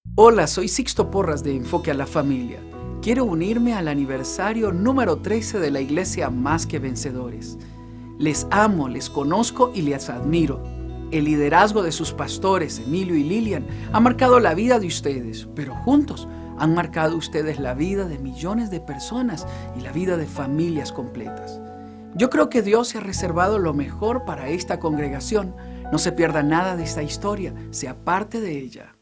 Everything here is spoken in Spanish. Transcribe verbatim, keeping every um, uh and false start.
Hola, soy Sixto Porras de Enfoque a la Familia. Quiero unirme al aniversario número trece de la Iglesia Más que Vencedores. Les amo, les conozco y les admiro. El liderazgo de sus pastores, Emilio y Lilian, ha marcado la vida de ustedes, pero juntos han marcado ustedes la vida de millones de personas y la vida de familias completas. Yo creo que Dios se ha reservado lo mejor para esta congregación. No se pierda nada de esta historia, sea parte de ella.